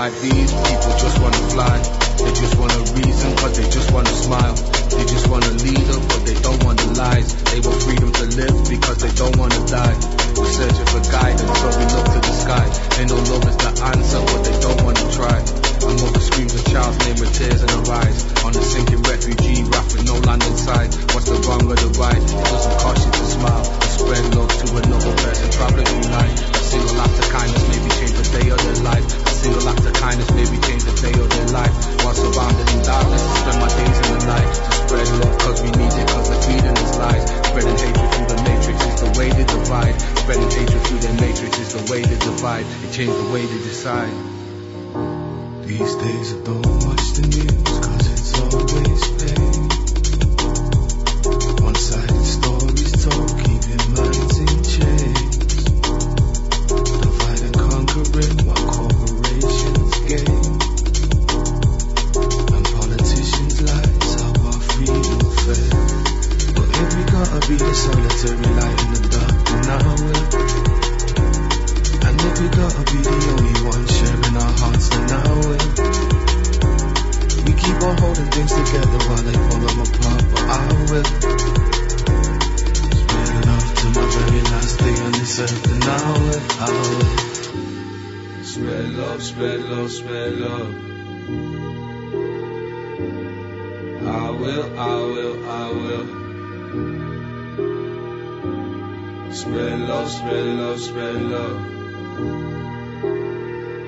like these, people just wanna fly. They just want a reason, cause they just wanna smile. They just want a leader, but they don't want the lies. They want freedom to live because they don't wanna die. We're searching for guidance, so we look to the sky. They know love is the answer, but they don't wanna try. A mother screams a child's name with tears in her eyes. On a sinking refugee raft with no land inside. What's the wrong or the right? It doesn't cost you to smile. To spread love to another person traveling through life. A single act of kindness maybe change the day of their life. A single act of kindness maybe change the day of their life. While surrounded in darkness, I spend my days in the light. To spread love cause we need it, cause the feeding is lies. Spreading hatred through the matrix is the way they divide. Spreading hatred through the matrix is the way they divide. It changed the way they decide. These days I don't watch the news cause it's always pain. One-sided stories told, keeping minds in chains. Divide and conquering while corporations gain. And politicians lies how our freedom fed. But if we gotta be the solitary light in the dark, then I will. And if we gotta be the only one sharing our hearts, then I will. We keep on holding things together while they pull them apart, but I will. Spread love to my very last day on this earth, then I will. Spread love, spread love, spread love. I will. Spread love, spread love, spread love.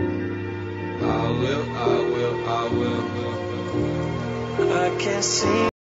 I will. I can't see